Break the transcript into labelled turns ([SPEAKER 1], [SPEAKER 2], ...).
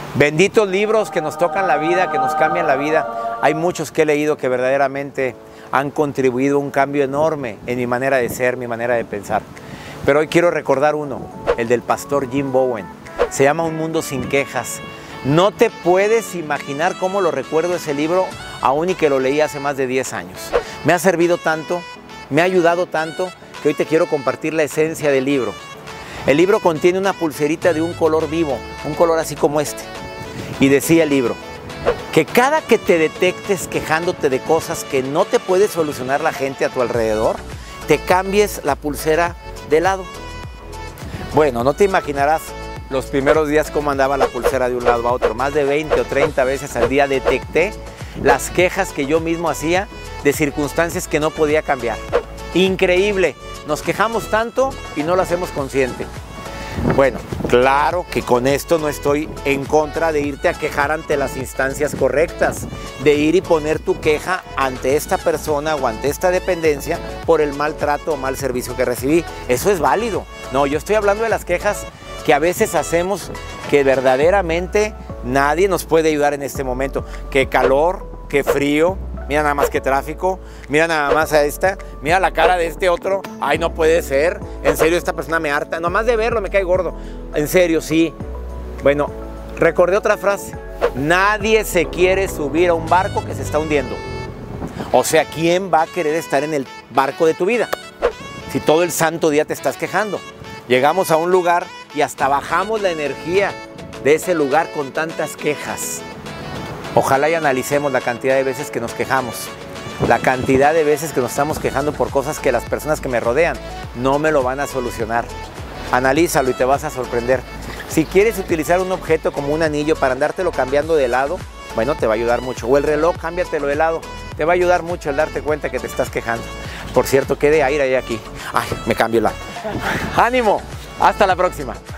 [SPEAKER 1] Benditos libros que nos tocan la vida, que nos cambian la vida. Hay muchos que he leído que verdaderamente han contribuido a un cambio enorme en mi manera de ser, mi manera de pensar. Pero hoy quiero recordar uno, el del pastor Jim Bowen. Se llama Un mundo sin quejas. No te puedes imaginar cómo lo recuerdo ese libro, aún y que lo leí hace más de 10 años. Me ha servido tanto, me ha ayudado tanto, que hoy te quiero compartir la esencia del libro. El libro contiene una pulserita de un color vivo, un color así como este. Y decía el libro, que cada que te detectes quejándote de cosas que no te puede solucionar la gente a tu alrededor, te cambies la pulsera de lado. Bueno, no te imaginarás los primeros días cómo andaba la pulsera de un lado a otro. Más de 20 o 30 veces al día detecté las quejas que yo mismo hacía de circunstancias que no podía cambiar. Increíble, nos quejamos tanto y no lo hacemos consciente. Bueno, claro que con esto no estoy en contra de irte a quejar ante las instancias correctas, de ir y poner tu queja ante esta persona o ante esta dependencia por el maltrato o mal servicio que recibí. Eso es válido. No, yo estoy hablando de las quejas que a veces hacemos que verdaderamente nadie nos puede ayudar en este momento. Qué calor, qué frío. Mira nada más que tráfico, mira nada más a esta, mira la cara de este otro, ay no puede ser, en serio esta persona me harta, nomás de verlo me cae gordo, en serio sí. Bueno, recordé otra frase, nadie se quiere subir a un barco que se está hundiendo. O sea, ¿quién va a querer estar en el barco de tu vida? Si todo el santo día te estás quejando. Llegamos a un lugar y hasta bajamos la energía de ese lugar con tantas quejas. Ojalá y analicemos la cantidad de veces que nos quejamos, la cantidad de veces que nos estamos quejando por cosas que las personas que me rodean no me lo van a solucionar. Analízalo y te vas a sorprender. Si quieres utilizar un objeto como un anillo para andártelo cambiando de lado, bueno, te va a ayudar mucho. O el reloj, cámbiatelo de lado. Te va a ayudar mucho el darte cuenta que te estás quejando. Por cierto, ¿qué de aire hay aquí? Ay, me cambio el lado. ¡Ánimo! Hasta la próxima.